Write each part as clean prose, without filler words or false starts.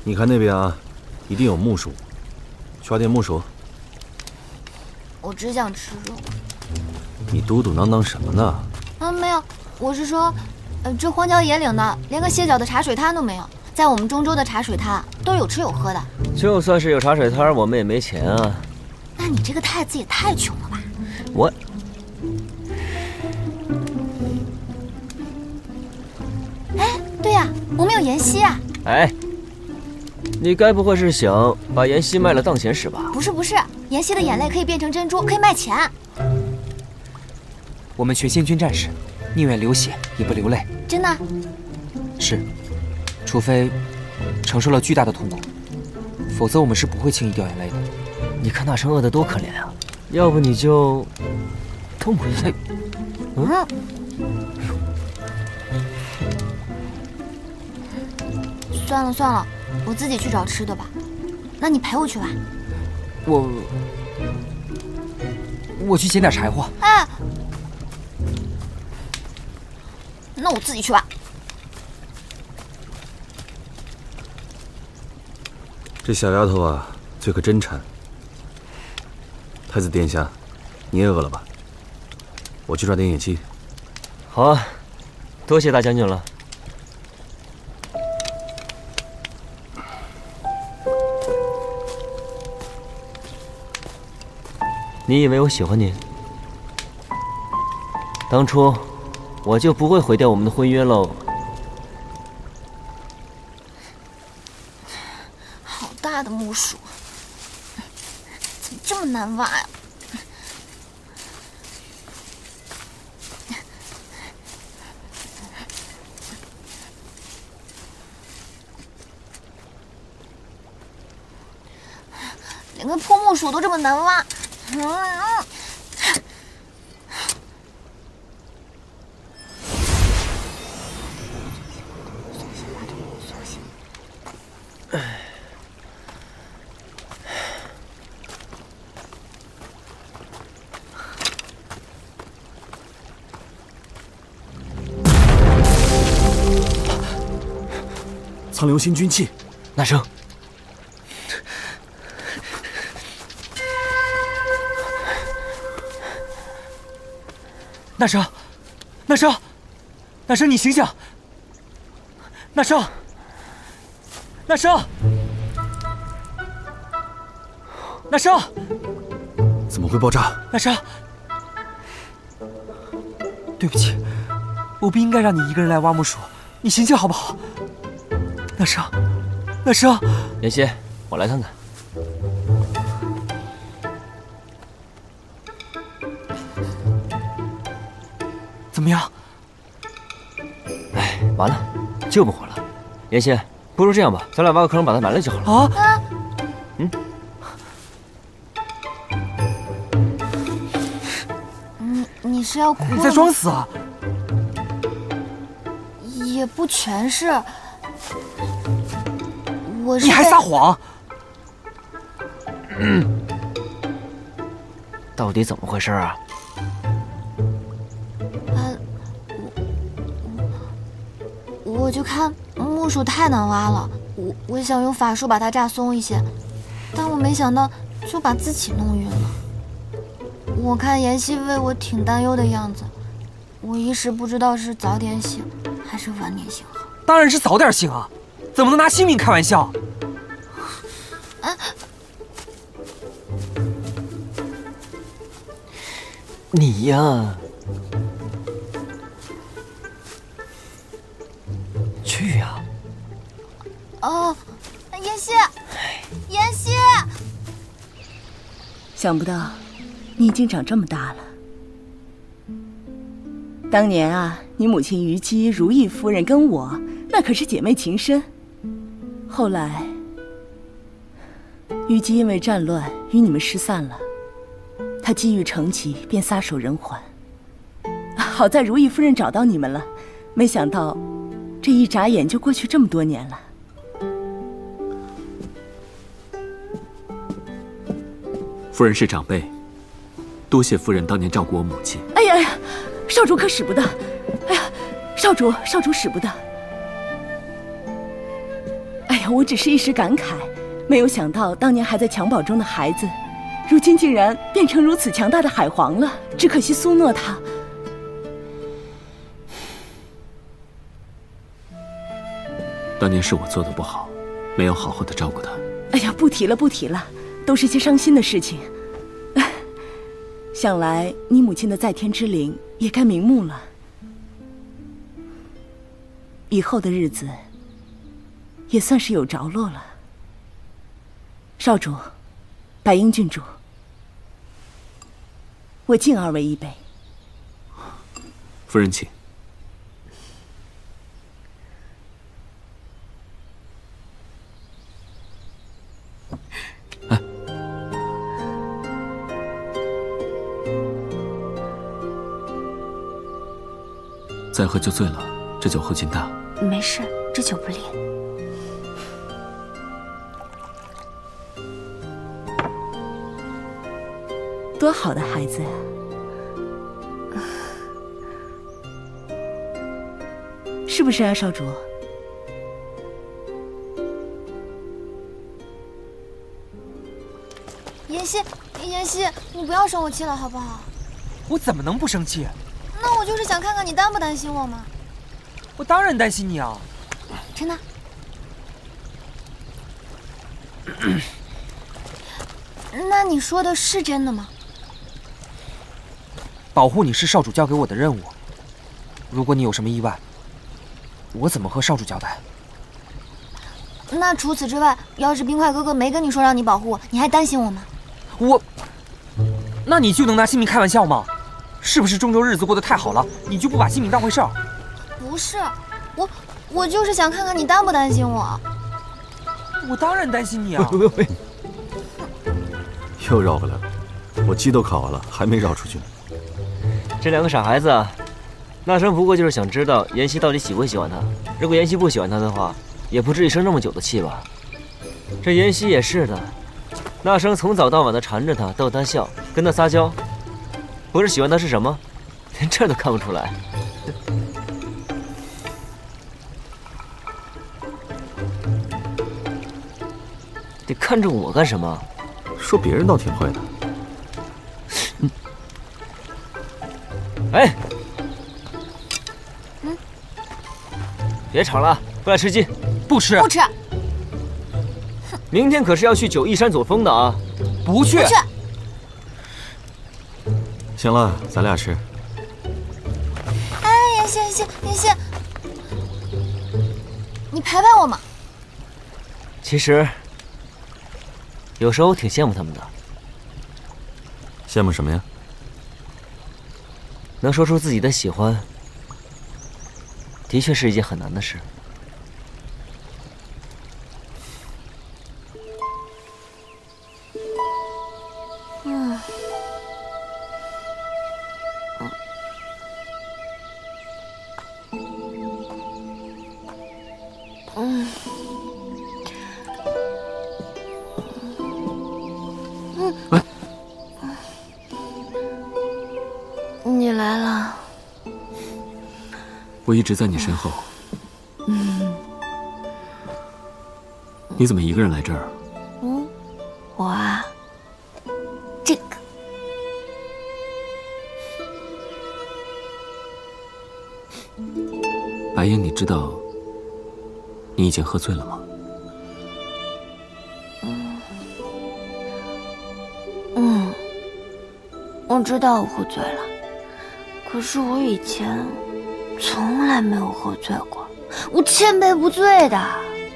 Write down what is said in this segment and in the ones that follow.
你看那边啊，一定有木薯，去挖点木薯。 我只想吃肉。 你嘟嘟囔囔什么呢？ 没有，我是说，这荒郊野岭的，连个歇脚的茶水摊都没有。在我们中州的茶水摊都是有吃有喝的。 就算是有茶水摊，我们也没钱啊。 那你这个太子也太穷了吧？ 我。 哎，对呀，我们有妍希啊。 哎，你该不会是想把妍希卖了当钱使吧？ 不是，妍希的眼泪可以变成珍珠，可以卖钱。 我们全仙军战士，宁愿流血也不流泪。 真的？ 是，除非承受了巨大的痛苦，否则我们是不会轻易掉眼泪的。 你看那生饿得多可怜啊！要不你就痛苦一下。 算了，我自己去找吃的吧。那你陪我去吧。 我去捡点柴火。 哎，那我自己去吧。 这小丫头啊，嘴可真馋。太子殿下，你也饿了吧？我去抓点野鸡。 好啊，多谢大将军了。你以为我喜欢你？当初我就不会毁掉我们的婚约喽。 好大的木薯，怎么这么难挖呀？连个破木薯都这么难挖。 苍流星军器， 那声。那声，你醒醒！那声， 怎么会爆炸？ 那声，对不起，我不应该让你一个人来挖木薯，你醒醒好不好？那声， 妍希，我来看看。 怎么样？ 哎，完了，救不活了。妍希，不如这样吧，咱俩挖个坑把它埋了就好了。 啊？ 你是要哭了吗？ 你在装死啊？ 也不全是，我是。 你还撒谎！ 到底怎么回事啊？ 我就看木薯太难挖了，我想用法术把它炸松一些，但我没想到就把自己弄晕了。我看妍希为我挺担忧的样子，我一时不知道是早点醒还是晚点醒好。 当然是早点醒啊，怎么能拿性命开玩笑？ 你呀，去呀！ 哦，妍希， 想不到你已经长这么大了。当年啊，你母亲虞姬、如意夫人跟我那可是姐妹情深。后来，虞姬因为战乱与你们失散了，她积郁成疾，便撒手人寰。好在如意夫人找到你们了，没想到这一眨眼就过去这么多年了。 夫人是长辈，多谢夫人当年照顾我母亲。 哎呀呀，少主可使不得！哎呀，少主使不得！哎呀， 呀，我只是一时感慨，没有想到当年还在襁褓中的孩子，如今竟然变成如此强大的海皇了。只可惜苏诺他…… 当年是我做的不好，没有好好的照顾他。 哎呀，不提了，不提了，都是些伤心的事情。想来你母亲的在天之灵也该瞑目了，以后的日子也算是有着落了。少主，白英郡主，我敬二位一杯。 夫人请。再喝就醉了，这酒后劲大。 没事，这酒不烈。 多好的孩子呀！是不是啊，少主？ 妍希，妍希，你不要生我气了好不好？ 我怎么能不生气？ 那我就是想看看你担不担心我嘛。 我当然担心你啊！ 真的？那你说的是真的吗？ 保护你是少主交给我的任务。如果你有什么意外，我怎么和少主交代？ 那除此之外，要是冰块哥哥没跟你说让你保护我，你还担心我吗？ 那你就能拿性命开玩笑吗？是不是中州日子过得太好了，你就不把性命当回事儿？ 不是，我就是想看看你担不担心我。 我当然担心你啊！ 喂，又绕回来了，我鸡都烤完了，还没绕出去呢。 这两个傻孩子啊，那生不过就是想知道妍希到底喜不喜欢他。如果妍希不喜欢他的话，也不至于生那么久的气吧。这妍希也是的，那生从早到晚的缠着他，逗他笑，跟他撒娇，不是喜欢他是什么，连这都看不出来。得看中我干什么？ 说别人倒挺会的。 哎，别吵了，过来吃鸡。 不吃， 不吃， 明天可是要去九弋山走风的啊！ 不去。 不去。 行了，咱俩吃。 哎，妍希，妍希，你陪陪我嘛。 其实，有时候我挺羡慕他们的。 羡慕什么呀？ 能说出自己的喜欢，的确是一件很难的事。 你来了。 我一直在你身后。你怎么一个人来这儿？ 我啊，这个。 白英，你知道你已经喝醉了吗？ 我知道我喝醉了，可是我以前从来没有喝醉过，我千杯不醉的。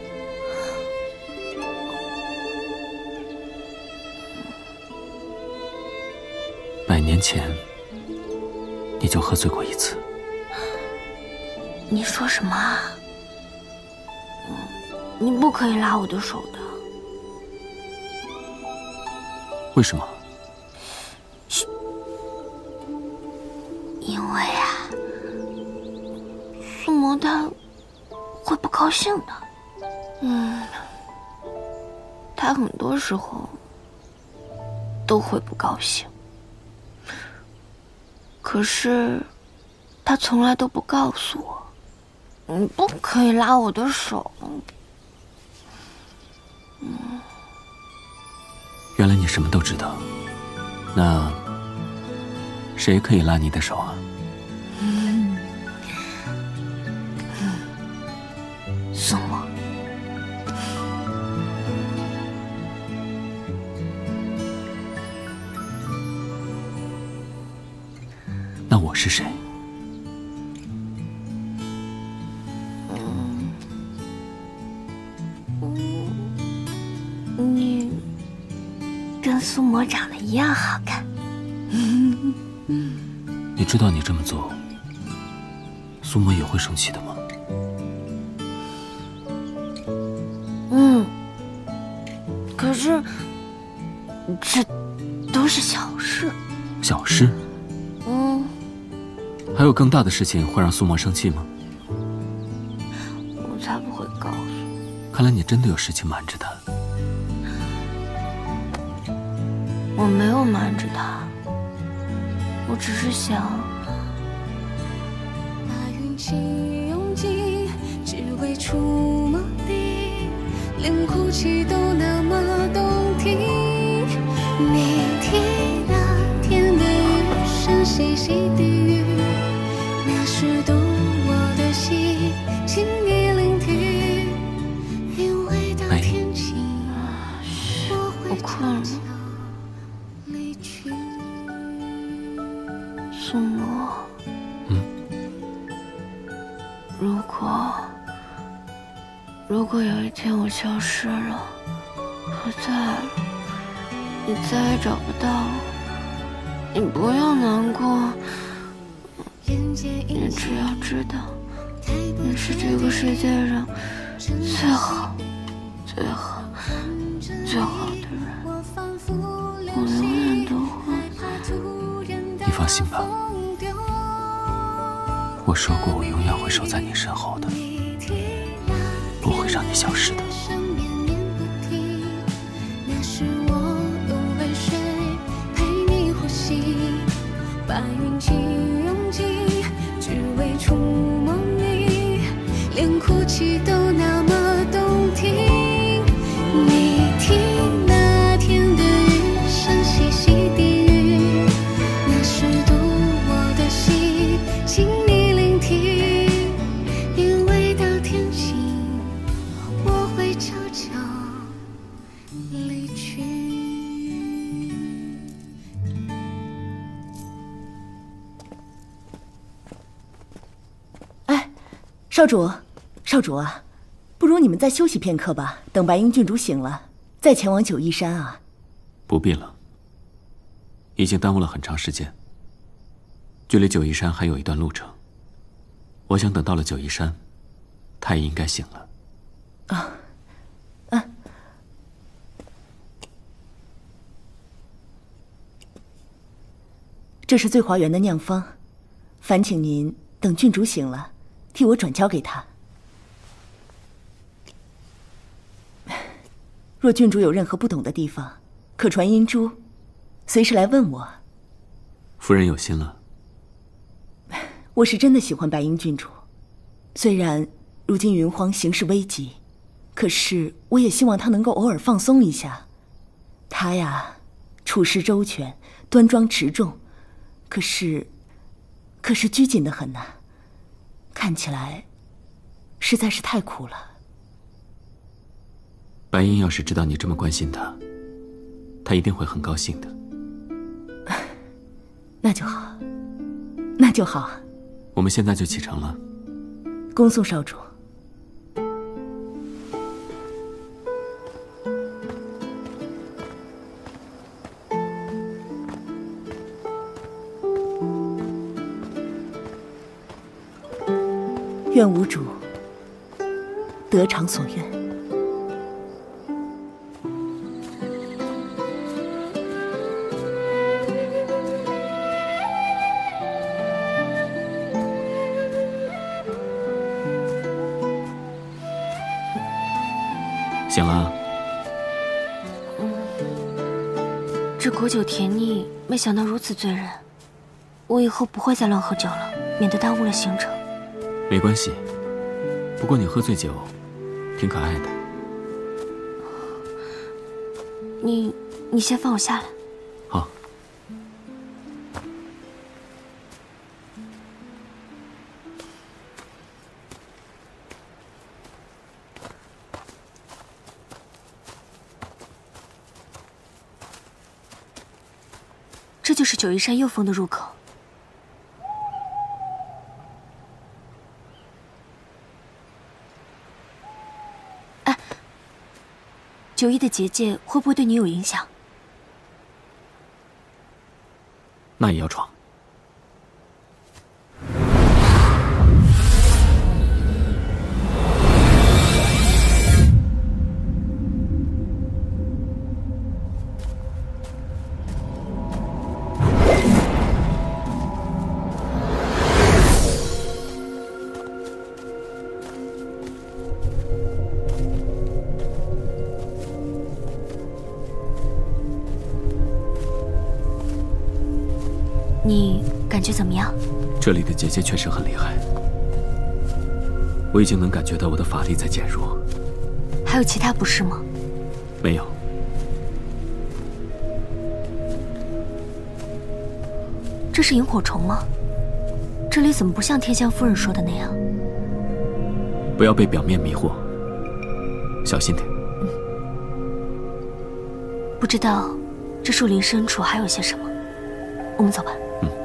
100年前你就喝醉过一次。 你说什么啊？你不可以拉我的手的。 为什么？ 因为啊，苏魔他会不高兴的。他很多时候都会不高兴，可是他从来都不告诉我。你不可以拉我的手。 什么都知道，那谁可以拉你的手啊？ 苏沫。 那我是谁？ 你跟苏沫长得一样好看。 你知道你这么做，苏沫也会生气的吗？ 可是这都是小事。 小事？还有更大的事情会让苏沫生气吗？ 我才不会告诉你。 看来你真的有事情瞒着他。 我没有瞒着他，我只是想把运气用尽，只为触摸你，连哭泣都那么动听。你听那天的雨声淅淅低语，那是读我的心，请你聆听。因为到天晴，我会悄悄离去。 苏沫，如果有一天我消失了，不在了，你再也找不到我，你不要难过，你只要知道，你是这个世界上最好、最好、最好的人，我永远都会。 你放心吧，我说过我永远会守在你身后的，不会让你消失的。 那是我用泪水陪你呼吸，把运气用尽，只为触摸你，连哭泣都那么动听。你听那天的雨声淅淅低语，那是读我的心，请你聆听。因为到天晴，我会悄悄离去。 哎，少主啊，不如你们再休息片刻吧，等白鹰郡主醒了，再前往九嶷山啊。 不必了，已经耽误了很长时间。距离九嶷山还有一段路程，我想等到了九嶷山，他也应该醒了。 这是醉华园的酿方，烦请您等郡主醒了，替我转交给他。若郡主有任何不懂的地方，可传阴珠，随时来问我。 夫人有心了。 我是真的喜欢白鹰郡主，虽然如今云荒形势危急，可是我也希望她能够偶尔放松一下。她呀，处事周全，端庄持重，可是拘谨得很呐，看起来实在是太苦了。 白鹰要是知道你这么关心她，她一定会很高兴的。 那就好，那就好。 我们现在就启程了。 恭送少主。愿无主得偿所愿。 醒了。 这果酒甜腻，没想到如此醉人。我以后不会再乱喝酒了，免得耽误了行程。 没关系，不过你喝醉酒挺可爱的。 你先放我下来。 好。 这就是九嶷山右峰的入口。哎，九嶷的结界会不会对你有影响？ 那也要闯。 你感觉怎么样？ 这里的结界确实很厉害，我已经能感觉到我的法力在减弱。 还有其他不适吗？ 没有。 这是萤火虫吗？这里怎么不像天香夫人说的那样？ 不要被表面迷惑，小心点。 不知道这树林深处还有些什么，我们走吧。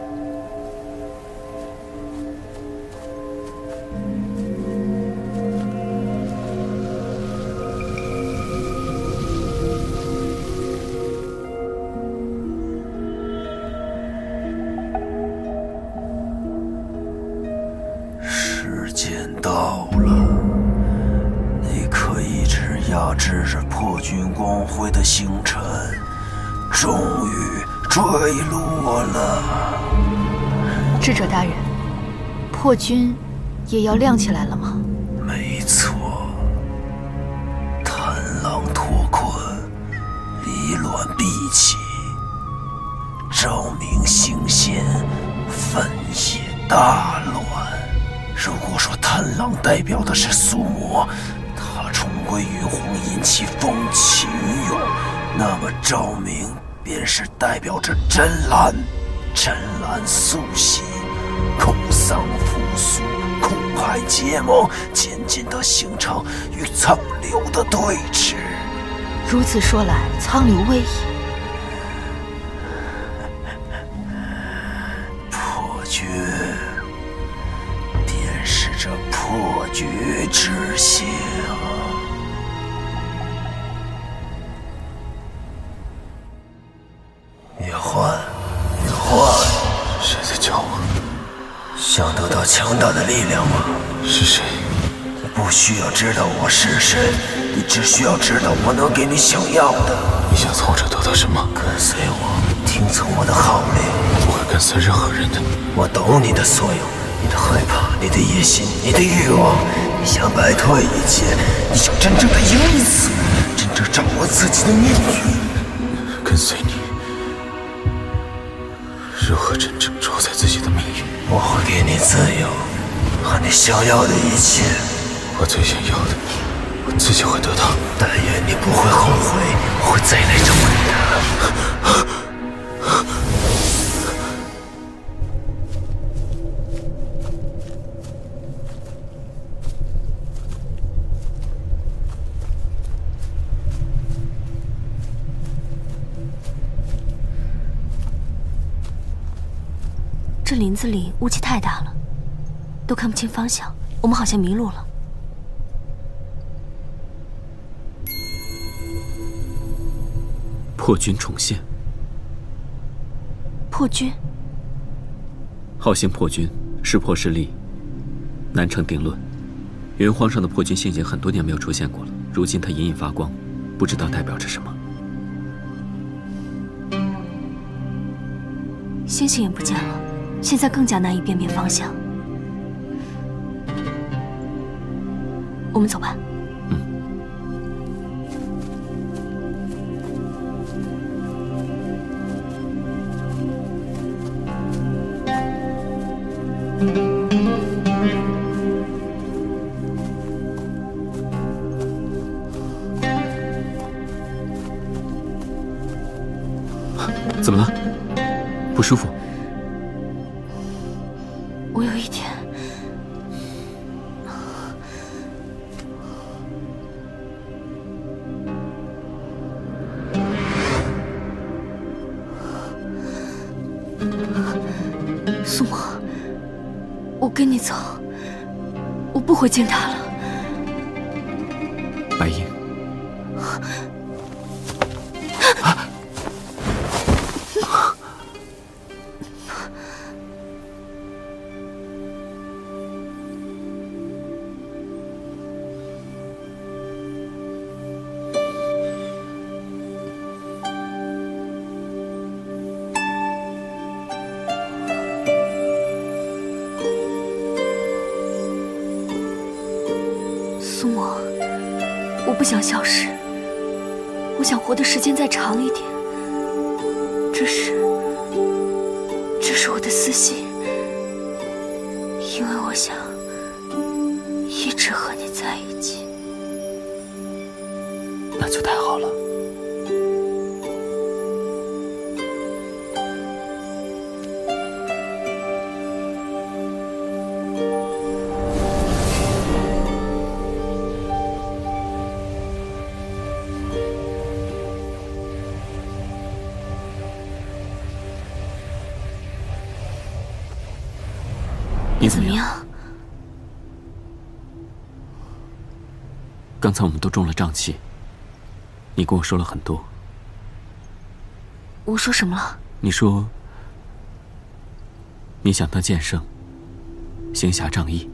时间到了，那颗一直压制着破军光辉的星辰，终于坠落了。 智者大人，破军也要亮起来了吗？ 没错，贪狼脱困，离乱必起，昭明兴现，分野大乱。如果说贪狼代表的是苏魔，他重归玉皇引起风起云涌，那么昭明便是代表着真蓝。真蓝速袭，空丧复苏，空海结盟，渐渐地形成与苍流的对峙。 如此说来，苍流未矣。 破军便是这破局之星。叶欢，叶欢， 谁在叫我？ 想得到强大的力量吗？ 是谁？ 你不需要知道我是谁，你只需要知道我能给你想要的。 你想从我这得到什么？ 跟随我，听从我的号令。 不会跟随任何人的。 我懂你的所有，你的害怕，你的野心，你的欲望。你想摆脱一切，你想真正的赢一次，真正掌握自己的命运。 跟随你，如何真正主宰自己的命运？ 我会给你自由和你想要的一切。 我最想要的，我自己会得到。 但愿你不会后悔，我会再来找你的。 这林子里雾气太大了，都看不清方向，我们好像迷路了。 破军重现。 破军？ 浩兴破军，是破是立，难成定论。云荒上的破军星星很多年没有出现过了，如今它隐隐发光，不知道代表着什么。 星星也不见了，现在更加难以辨别方向。我们走吧。 怎么了？不舒服？ 我有一点……苏沫，我跟你走，我不会见他了。 白英。 苏沫，我不想消失，我想活的时间再长一点。这是我的私心，因为我想一直和你在一起。 那就太好了。你怎么样？刚才我们都中了瘴气，你跟我说了很多。 我说什么了？ 你说你想当剑圣，行侠仗义。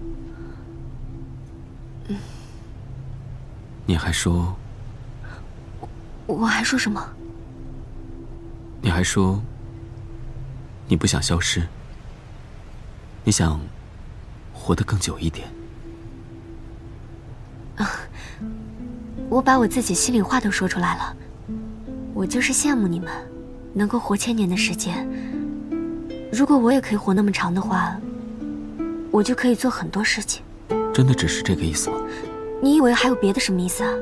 你还说…… 我还说什么？ 你还说你不想消失，你想活得更久一点。 我把我自己心里话都说出来了，我就是羡慕你们能够活1000年的时间。如果我也可以活那么长的话，我就可以做很多事情。 真的只是这个意思吗？ 你以为还有别的什么意思啊？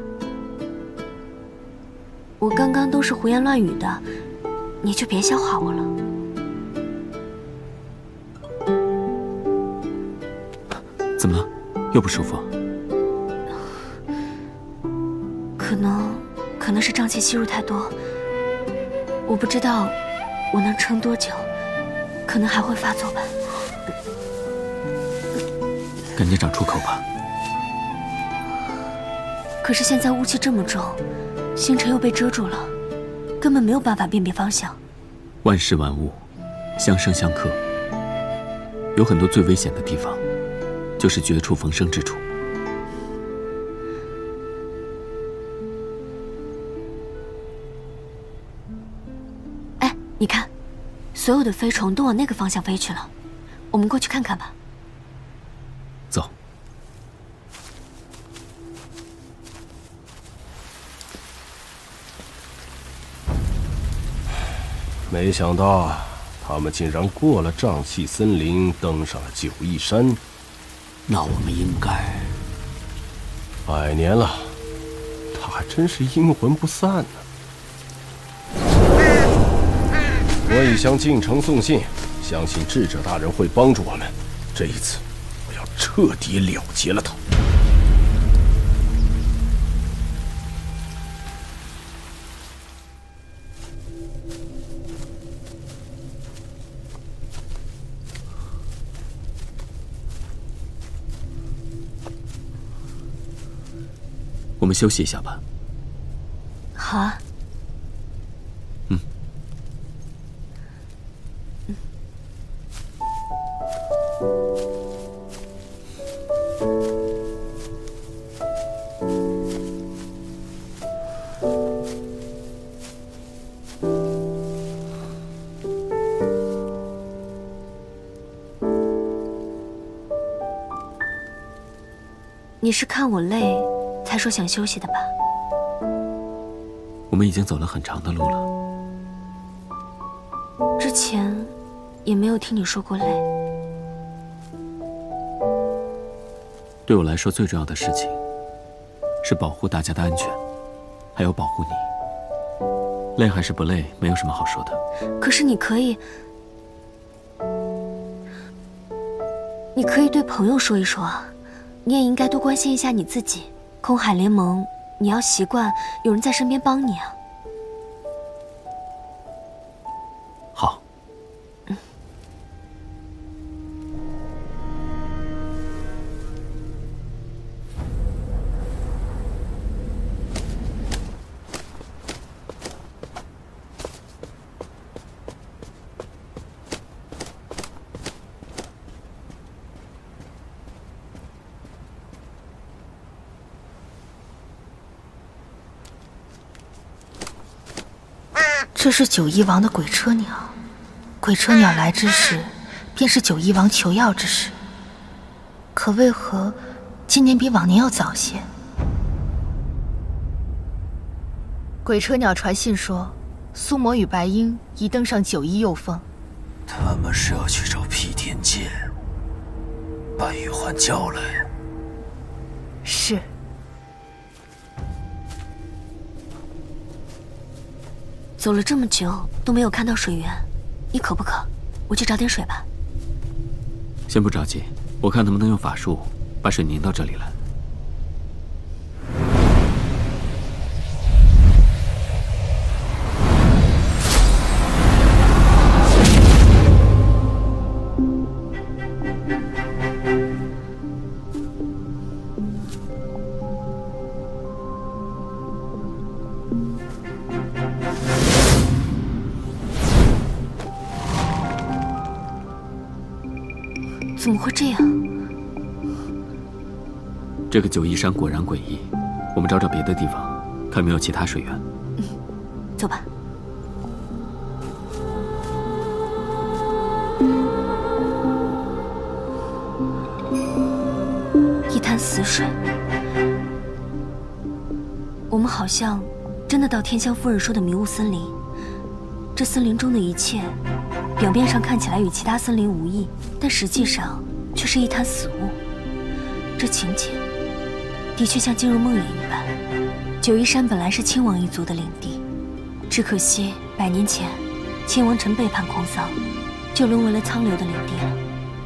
我刚刚都是胡言乱语的，你就别笑话我了。 怎么了？又不舒服？ 可能是瘴气吸入太多，我不知道我能撑多久，可能还会发作吧。 赶紧找出口吧。 可是现在雾气这么重，星辰又被遮住了，根本没有办法辨别方向。 万事万物相生相克，有很多最危险的地方，就是绝处逢生之处。 哎，你看，所有的飞虫都往那个方向飞去了，我们过去看看吧。 走。 没想到他们竟然过了瘴气森林，登上了九嶷山。 那我们应该 100年了，他还真是阴魂不散呢。我已向晋城送信，相信智者大人会帮助我们。这一次，我要彻底了结了他。 我们休息一下吧。 好啊。你是看我累才说想休息的吧？ 我们已经走了很长的路了。 之前也没有听你说过累。 对我来说，最重要的事情是保护大家的安全，还有保护你。 累还是不累，没有什么好说的。 可是你可以对朋友说一说啊，你也应该多关心一下你自己。空海联盟，你要习惯有人在身边帮你啊。 好。 这是九翼王的鬼车鸟，鬼车鸟来之时，便是九翼王求药之时。可为何今年比往年要早些？鬼车鸟传信说，苏魔与白鹰已登上九翼右峰。 他们是要去找披天剑，把玉环叫来。 是。 走了这么久都没有看到水源，你渴不渴？我去找点水吧。 先不着急，我看能不能用法术把水凝到这里来。 怎么会这样？ 这个九翼山果然诡异，我们找找别的地方，看有没有其他水源。 走吧。一滩死水，我们好像真的到天香夫人说的迷雾森林。这森林中的一切，表面上看起来与其他森林无异，但实际上却是一滩死物。这情景的确像进入梦魇一般。九翼山本来是亲王一族的领地，只可惜100年前亲王臣背叛空桑，就沦为了苍流的领地了。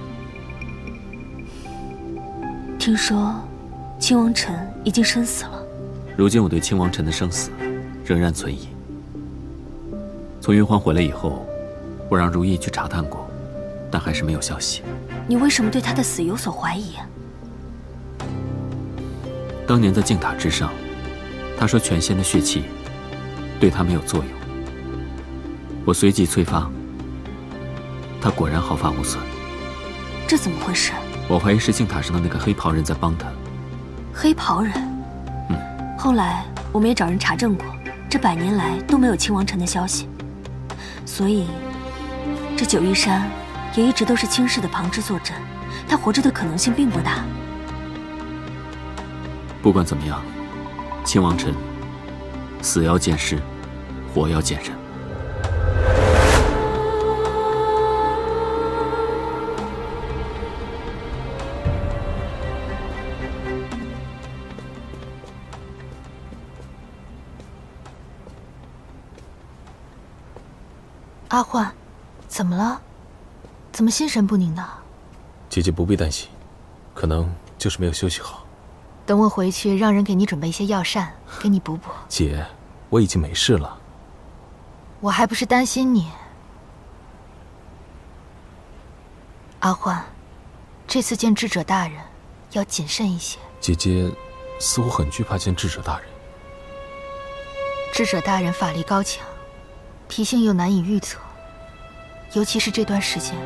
听说亲王臣已经身死了。 如今我对亲王臣的生死仍然存疑。从云环回来以后，我让如意去查探过，但还是没有消息。 你为什么对他的死有所怀疑啊？ 当年在镜塔之上，他说全仙的血气对他没有作用。我随即催发，他果然毫发无损。 这怎么回事？ 我怀疑是镜塔上的那个黑袍人在帮他。 黑袍人？后来我们也找人查证过，这100年来都没有亲王臣的消息。所以，这九翼山也一直都是卿氏的旁支坐镇，他活着的可能性并不大。 不管怎么样，亲王臣死要见尸，活要见人。 阿焕，怎么了？怎么心神不宁的？ 姐姐不必担心，可能就是没有休息好。 等我回去，让人给你准备一些药膳，给你补补。 姐，我已经没事了。 我还不是担心你。阿焕，这次见智者大人要谨慎一些。 姐姐似乎很惧怕见智者大人。 智者大人法力高强，脾性又难以预测，尤其是这段时间。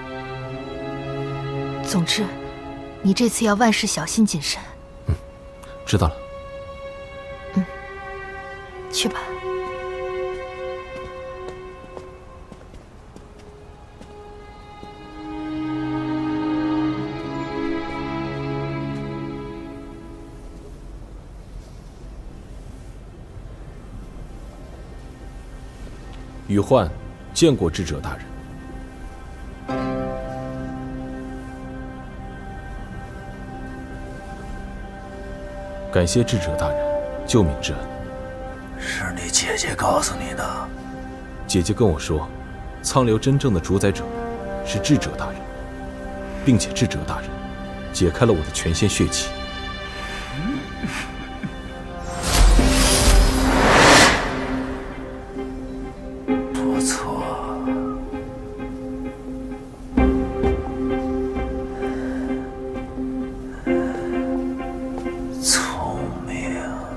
总之，你这次要万事小心谨慎。 知道了。 去吧。 羽焕见过智者大人。感谢智者大人救命之恩。 是你姐姐告诉你的？ 姐姐跟我说，苍流真正的主宰者是智者大人，并且智者大人解开了我的全仙血气。 不错，聪明、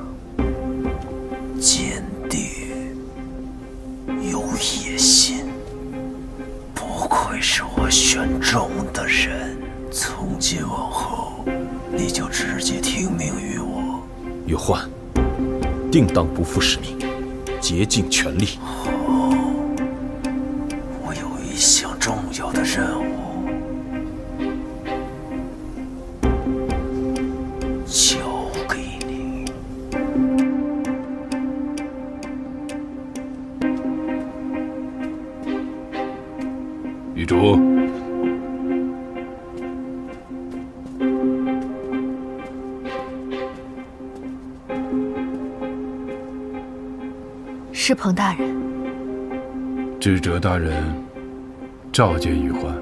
坚定、有野心，不愧是我选中的人。从今往后，你就直接听命于我。 于焕，定当不负使命，竭尽全力。 我有一项重要的任务，交给你。 玉竹， 师鹏大人， 智者大人召见玉焕。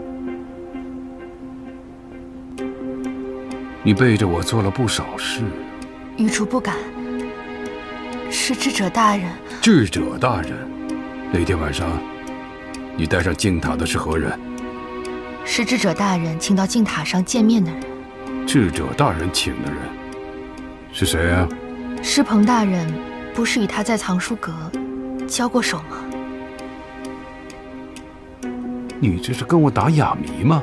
你背着我做了不少事。 玉竹不敢。是智者大人。 智者大人，那天晚上你带上镜塔的是何人？ 是智者大人请到镜塔上见面的人。 智者大人请的人是谁啊？ 师鹏大人不是与他在藏书阁交过手吗？ 你这是跟我打哑谜吗？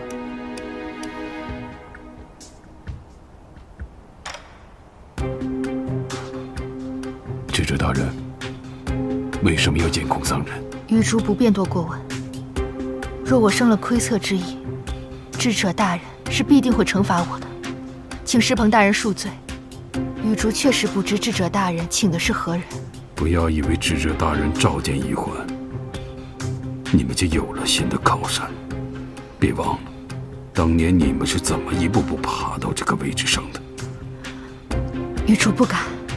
智者大人，为什么要监控桑人？ 玉竹不便多过问。若我生了窥测之意，智者大人是必定会惩罚我的，请师鹏大人恕罪。玉竹确实不知智者大人请的是何人。 不要以为智者大人召见一环，你们就有了新的靠山。别忘了，当年你们是怎么一步步爬到这个位置上的。 玉竹不敢。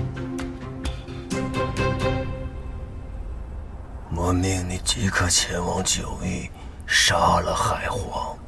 我命你即刻前往九域，杀了海皇。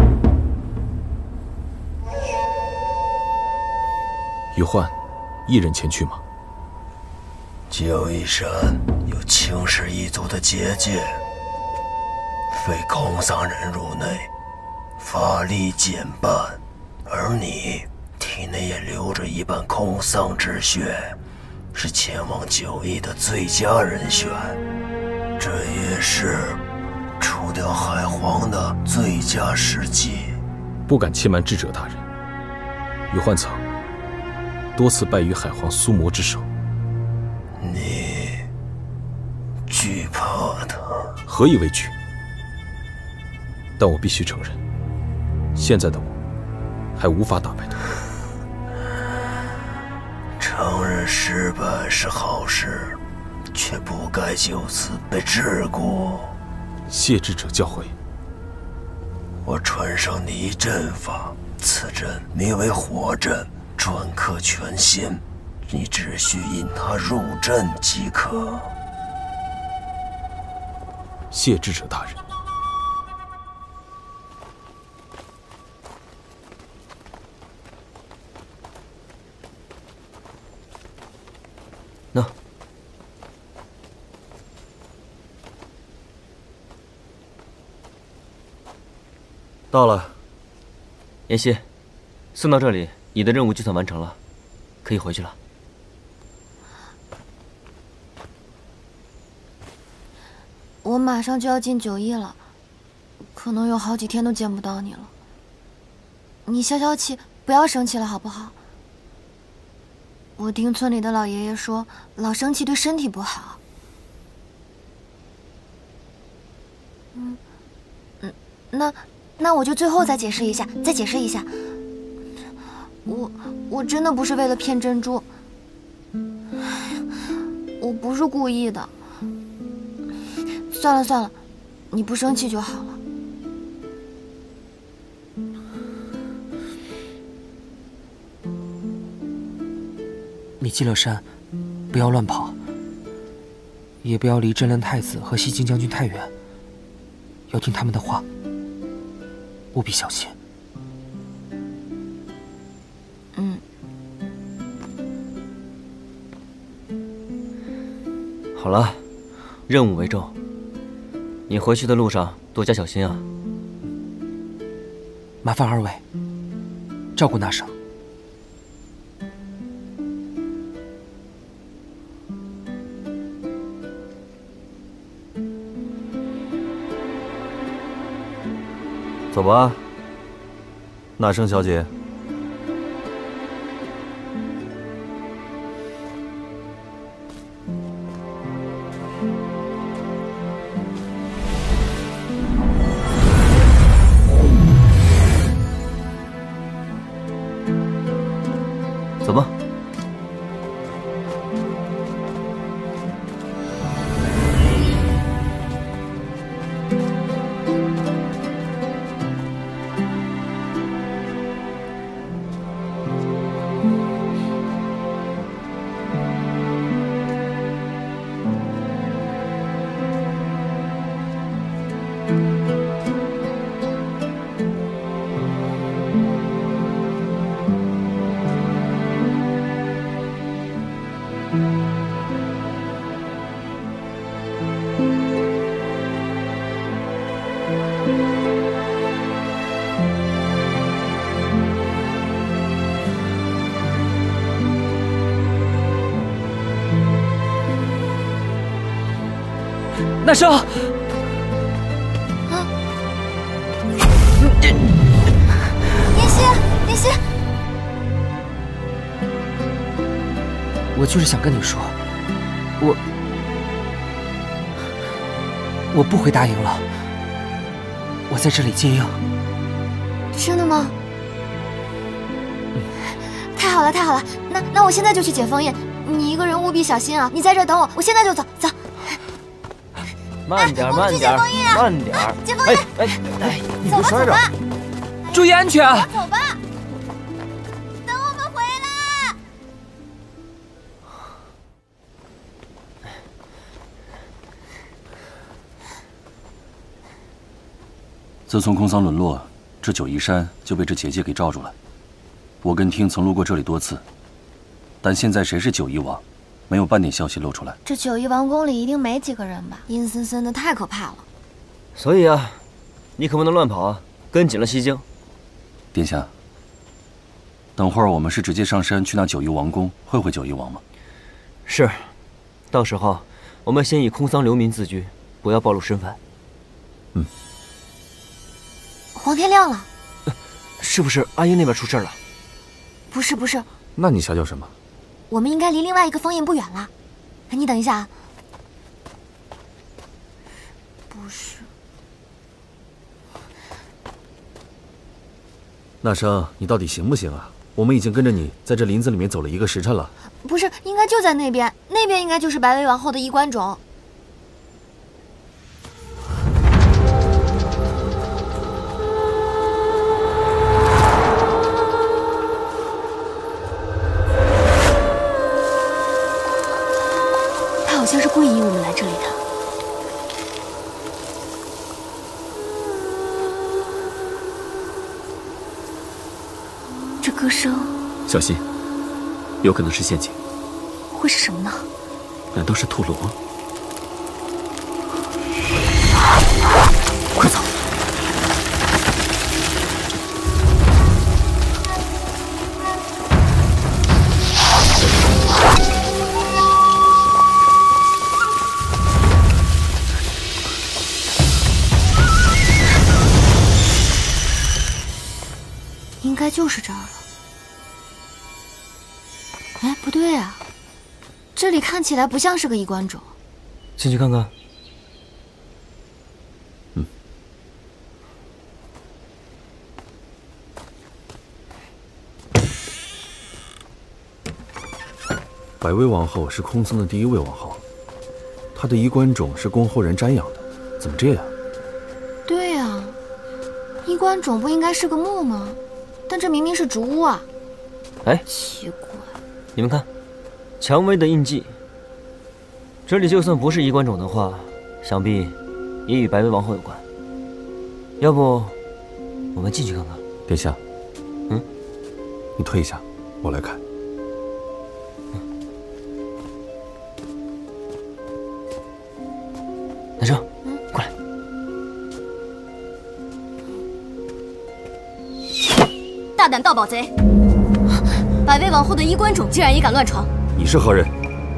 于焕，一人前去吗？ 九翼山有青氏一族的结界，非空桑人入内，法力减半，而你体内也流着一半空桑之血，是前往九翼的最佳人选。这也是除掉海皇的最佳时机。 不敢欺瞒智者大人，于焕曾多次败于海皇苏魔之手。 你惧怕他？ 何以为惧？但我必须承认，现在的我还无法打败他。 承认失败是好事，却不该就此被桎梏。 谢智者教诲。 我传授你一阵法，此阵名为火阵，专克全仙，你只需引他入阵即可。 谢智者大人。 那。 到了。 妍希，送到这里，你的任务就算完成了，可以回去了。 我马上就要进九翼了，可能有好几天都见不到你了。你消消气，不要生气了，好不好？我听村里的老爷爷说，老生气对身体不好。那我就最后再解释一下，我真的不是为了骗珍珠，我不是故意的。算了，你不生气就好了。 你进了山，不要乱跑， 也不要离真兰太子和西京将军太远，要听他们的话，务必小心。 嗯。 好了，任务为重，你回去的路上多加小心啊。 麻烦二位照顾那生。 走吧，那生小姐。 走吧。 那生， 妍希，妍希， 我就是想跟你说，我不会答应了，我在这里接应。 真的吗？太好了，太好了！那我现在就去解封印，你一个人务必小心啊！你在这等我，我现在就走，走。 慢点，慢点，慢点！ 解封印！ 哎，你走吧，走吧， 注意安全啊！ 走吧，等我们回来。 自从空桑沦落，这九嶷山就被这结界给罩住了。我跟听曾路过这里多次，但现在谁是九嶷王？没有半点消息露出来。 这九嶷王宫里一定没几个人吧？阴森森的，太可怕了。 所以啊，你可不能乱跑啊，跟紧了西京。 殿下，等会儿我们是直接上山去那九嶷王宫会会九嶷王吗？ 是，到时候我们先以空桑流民自居，不要暴露身份。 嗯。 黄天亮了， 是不是阿英那边出事了？ 不是，不是。 那你瞎叫什么？ 我们应该离另外一个封印不远了。你等一下啊。不是。 那生，你到底行不行啊？我们已经跟着你在这林子里面走了1个时辰了。 不是，应该就在那边，那边应该就是白薇王后的衣冠冢。 他好像是故意引我们来这里的。这歌声， 小心，有可能是陷阱。 会是什么呢？ 难道是兔罗？ 快走！ 应该就是这儿了。哎，不对啊，这里看起来不像是个衣冠冢。 进去看看。 百位王后是空桑的第1位王后，她的衣冠冢是供后人瞻仰的，怎么这样？ 对呀，衣冠冢不应该是个墓吗？但这明明是竹屋啊！ 哎， 奇怪。 你们看，蔷薇的印记。 这里就算不是衣冠冢的话，想必也与白薇王后有关。要不，我们进去看看？ 殿下，你退一下，我来看。 南生，过来。 大胆盗宝贼！百位王后的衣冠冢竟然也敢乱闯！ 你是何人？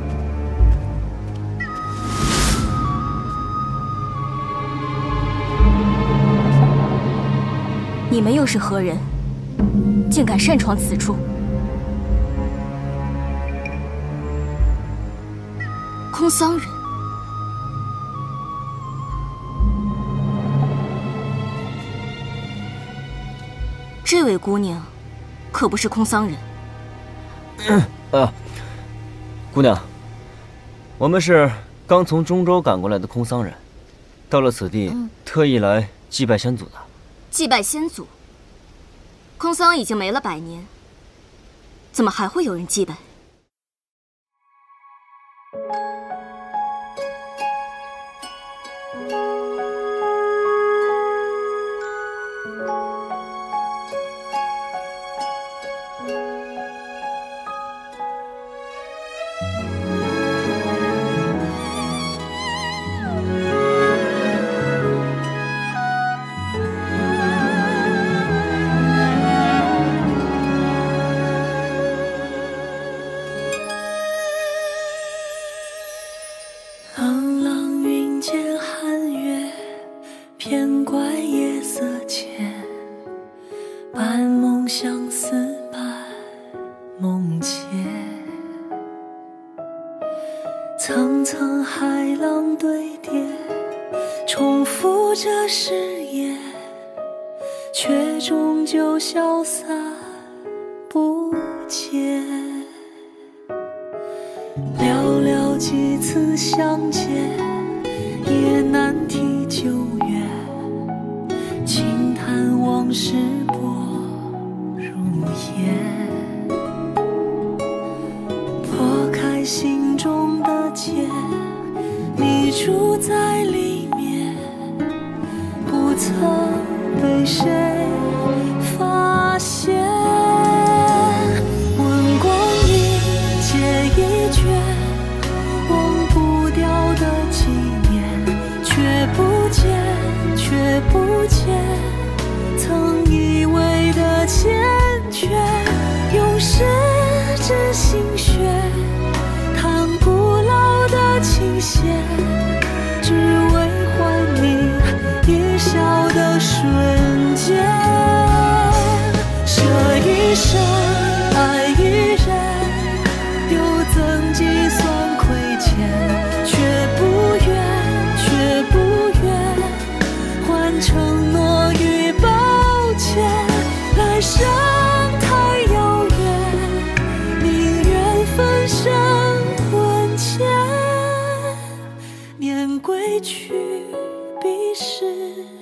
你们又是何人？竟敢擅闯此处？空桑人。这位姑娘，可不是空桑人。 姑娘，我们是刚从中州赶过来的空桑人，到了此地，特意来祭拜先祖的。 祭拜先祖？空桑已经没了100年，怎么还会有人祭拜？ 朗朗云间寒月，偏怪夜色浅。半梦相思半梦见，层层海浪堆叠，重复着誓言，却终究消散不见。寥寥几次相见，也难提旧缘。轻叹往事薄如烟，破开心中的结，你住在里面，不曾被谁发现。问光阴借一卷，忘不掉的纪念，却不见曾以为的缱绻。用十指心血，弹古老的琴弦，只为还你一笑的瞬间。舍一生爱一人，又怎计算亏欠？却不愿换承诺与抱歉。来生太遥远，宁愿分身魂牵。念归去，彼时